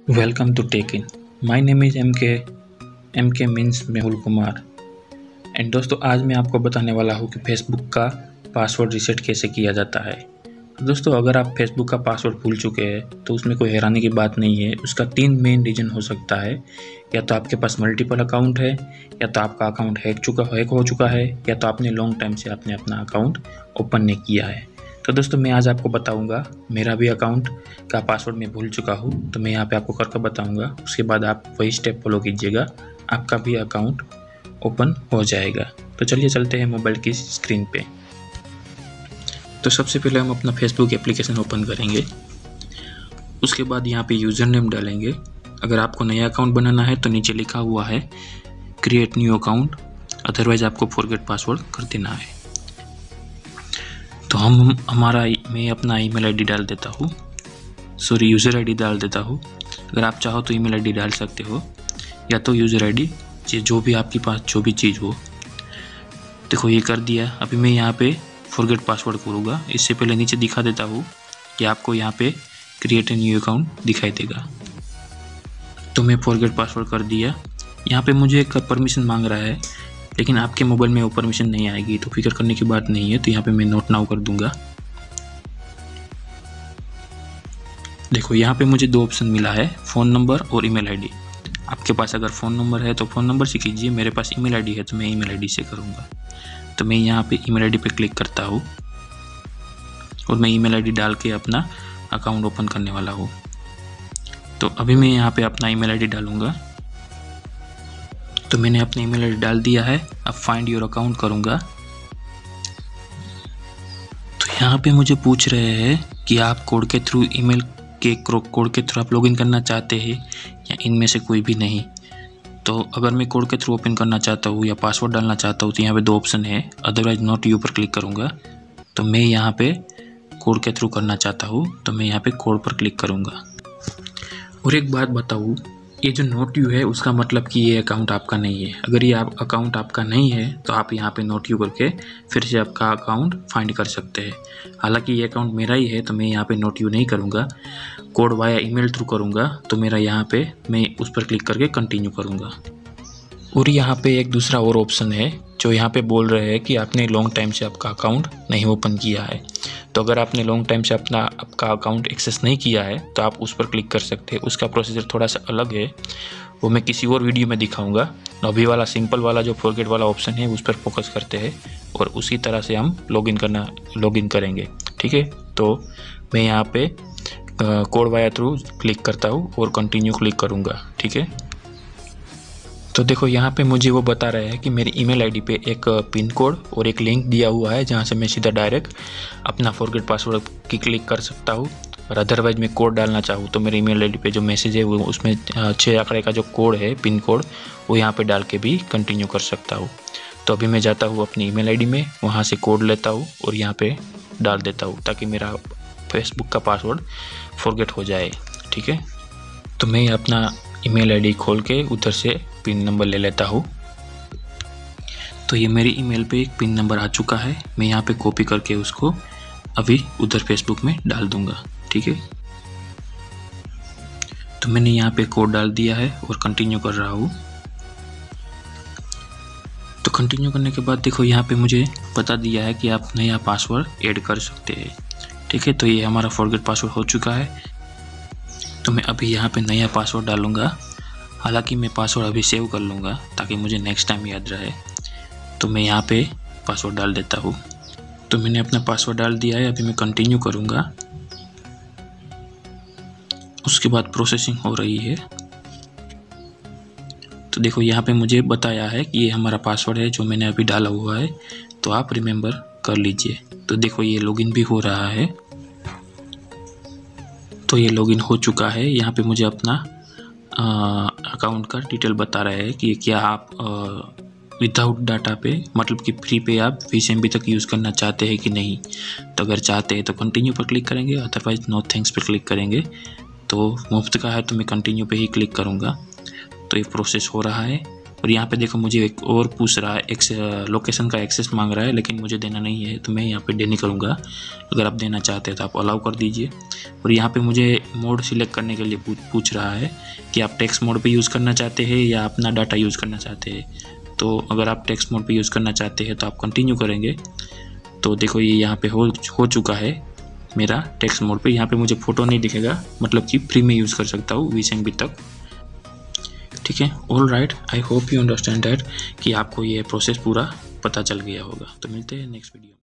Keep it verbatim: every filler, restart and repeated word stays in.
Welcome to Take In. My name is M K. M K means Mehul Kumar. And दोस्तों, आज मैं आपको बताने वाला हूँ कि फेसबुक का पासवर्ड रीसेट कैसे किया जाता है। दोस्तों, अगर आप फेसबुक का पासवर्ड भूल चुके हैं तो उसमें कोई हैरानी की बात नहीं है। उसका तीन मेन रीज़न हो सकता है। या तो आपके पास मल्टीपल अकाउंट है, या तो आपका अकाउंट हैक चुका हैक हो चुका है, या तो आपने लॉन्ग टाइम से आपने अपना अकाउंट ओपन नहीं किया है। तो दोस्तों, मैं आज आपको बताऊंगा, मेरा भी अकाउंट का पासवर्ड मैं भूल चुका हूँ, तो मैं यहाँ पे आपको करके बताऊंगा। उसके बाद आप वही स्टेप फॉलो कीजिएगा, आपका भी अकाउंट ओपन हो जाएगा। तो चलिए चलते हैं मोबाइल की स्क्रीन पे। तो सबसे पहले हम अपना फेसबुक एप्लीकेशन ओपन करेंगे। उसके बाद यहाँ पे यूज़र नेम डालेंगे। अगर आपको नया अकाउंट बनाना है तो नीचे लिखा हुआ है क्रिएट न्यू अकाउंट, अदरवाइज आपको फॉरगेट पासवर्ड कर देना है। तो हम हमारा मैं अपना ईमेल आईडी डाल देता हूँ, सॉरी यूज़र आईडी डाल देता हूँ। अगर आप चाहो तो ईमेल आईडी डाल सकते हो, या तो यूज़र आईडी, जो भी आपके पास जो भी चीज़ हो। देखो ये कर दिया। अभी मैं यहाँ पे फॉरगेट पासवर्ड करूँगा। इससे पहले नीचे दिखा देता हूँ कि आपको यहाँ पे क्रिएट ए न्यू अकाउंट दिखाई देगा। तो मैं फॉरगेट पासवर्ड कर दिया। यहाँ पे मुझे एक परमिशन मांग रहा है, लेकिन आपके मोबाइल में वो परमिशन नहीं आएगी, तो फिक्र करने की बात नहीं है। तो यहाँ पे मैं नोट नाउ कर दूंगा। देखो यहाँ पे मुझे दो ऑप्शन मिला है, फ़ोन नंबर और ईमेल आईडी। आपके पास अगर फ़ोन नंबर है तो फ़ोन नंबर से कीजिए, मेरे पास ईमेल आईडी है तो मैं ईमेल आईडी से करूँगा। तो मैं यहाँ पे ईमेल आईडी पे क्लिक करता हूँ और मैं ईमेल आईडी डाल के अपना अकाउंट ओपन करने वाला हूँ। तो अभी मैं यहाँ पे अपना ईमेल आईडी डालूँगा। तो मैंने अपना ईमेल आईडी डाल दिया है। अब फाइंड योर अकाउंट करूँगा। तो यहाँ पे मुझे पूछ रहे हैं कि आप कोड के थ्रू ईमेल के कोड के थ्रू आप लॉगिन करना चाहते हैं या इनमें से कोई भी नहीं। तो अगर मैं कोड के थ्रू ओपन करना चाहता हूँ या पासवर्ड डालना चाहता हूँ तो यहाँ पे दो ऑप्शन है, अदरवाइज नॉट यू पर क्लिक करूँगा। तो मैं यहाँ पे कोड के थ्रू करना चाहता हूँ, तो मैं यहाँ पे कोड पर क्लिक करूँगा। और एक बात बताऊँ, ये जो नोट यू है उसका मतलब कि ये अकाउंट आपका नहीं है। अगर ये आप अकाउंट आपका नहीं है तो आप यहाँ पे नोट यू करके फिर से आपका अकाउंट फाइंड कर सकते हैं। हालांकि ये अकाउंट मेरा ही है तो मैं यहाँ पे नोट यू नहीं करूँगा, कोड वाया ईमेल थ्रू करूँगा। तो मेरा यहाँ पे मैं उस पर क्लिक करके कंटिन्यू करूँगा। और यहाँ पे एक दूसरा और ऑप्शन है जो यहाँ पे बोल रहे हैं कि आपने लॉन्ग टाइम से आपका अकाउंट नहीं ओपन किया है। तो अगर आपने लॉन्ग टाइम से अपना आपका अकाउंट एक्सेस नहीं किया है तो आप उस पर क्लिक कर सकते हैं। उसका प्रोसीजर थोड़ा सा अलग है, वो मैं किसी और वीडियो में दिखाऊंगा। अभी वाला सिंपल वाला जो फॉरगेट वाला ऑप्शन है उस पर फोकस करते हैं और उसी तरह से हम लॉगिन करना लॉगिन करेंगे। ठीक है, तो मैं यहाँ पे कोड वाया थ्रू क्लिक करता हूँ और कंटिन्यू क्लिक करूँगा। ठीक है, तो देखो यहाँ पे मुझे वो बता रहे हैं कि मेरी ईमेल आईडी पे एक पिन कोड और एक लिंक दिया हुआ है जहाँ से मैं सीधा डायरेक्ट अपना फॉरगेट पासवर्ड की क्लिक कर सकता हूँ। और अदरवाइज मैं कोड डालना चाहूँ तो मेरी ईमेल आईडी पे जो मैसेज है वो उसमें छः आंकड़े का जो कोड है, पिन कोड, वो यहाँ पे डाल के भी कंटिन्यू कर सकता हूँ। तो अभी मैं जाता हूँ अपनी ईमेल आईडी में, वहाँ से कोड लेता हूँ और यहाँ पे डाल देता हूँ ताकि मेरा फेसबुक का पासवर्ड फॉरगेट हो जाए। ठीक है, तो मैं अपना ईमेल आईडी खोल के उधर से पिन नंबर ले लेता हूँ। तो ये मेरी ईमेल पे एक पिन नंबर आ चुका है, मैं यहाँ पे कॉपी करके उसको अभी उधर फेसबुक में डाल दूँगा। ठीक है, तो मैंने यहाँ पे कोड डाल दिया है और कंटिन्यू कर रहा हूँ। तो कंटिन्यू करने के बाद देखो यहाँ पे मुझे बता दिया है कि आप नया पासवर्ड ऐड कर सकते हैं। ठीक है, तो ये हमारा फॉरगेट पासवर्ड हो चुका है। तो मैं अभी यहाँ पे नया पासवर्ड डालूँगा। हालांकि मैं पासवर्ड अभी सेव कर लूँगा ताकि मुझे नेक्स्ट टाइम याद रहे। तो मैं यहाँ पे पासवर्ड डाल देता हूँ। तो मैंने अपना पासवर्ड डाल दिया है। अभी मैं कंटिन्यू करूँगा। उसके बाद प्रोसेसिंग हो रही है। तो देखो यहाँ पे मुझे बताया है कि ये हमारा पासवर्ड है जो मैंने अभी डाला हुआ है, तो आप रिमेंबर कर लीजिए। तो देखो ये लॉगिन भी हो रहा है। तो ये लॉगिन हो चुका है। यहाँ पे मुझे अपना अकाउंट का डिटेल बता रहे हैं कि क्या आप विदाउट डाटा पे, मतलब कि फ्री पे आप बीस एम बी तक यूज़ करना चाहते हैं कि नहीं। तो अगर चाहते हैं तो कंटिन्यू पर क्लिक करेंगे, अदरवाइज नो थैंक्स पर क्लिक करेंगे। तो मुफ्त का है तो मैं कंटिन्यू पे ही क्लिक करूँगा। तो ये प्रोसेस हो रहा है। और यहाँ पे देखो मुझे एक और पूछ रहा है, एक्स लोकेशन का एक्सेस मांग रहा है, लेकिन मुझे देना नहीं है तो मैं यहाँ पे डे नहीं करूँगा। अगर आप देना चाहते हैं तो आप अलाउ कर दीजिए। और यहाँ पे मुझे मोड सिलेक्ट करने के लिए पूछ रहा है कि आप टेक्स्ट मोड पे यूज़ करना चाहते हैं या अपना डाटा यूज़ करना चाहते हैं। तो अगर आप टेक्स्ट मोड पे यूज़ करना चाहते हैं तो आप कंटिन्यू करेंगे। तो देखो ये यहाँ पे हो हो चुका है मेरा टेक्स्ट मोड पे। यहाँ पे मुझे फ़ोटो नहीं दिखेगा, मतलब कि फ्री में यूज़ कर सकता हूँ बीस एम बी तक। ठीक है, all right, I hope you understand that कि आपको ये प्रोसेस पूरा पता चल गया होगा। तो मिलते हैं नेक्स्ट वीडियो।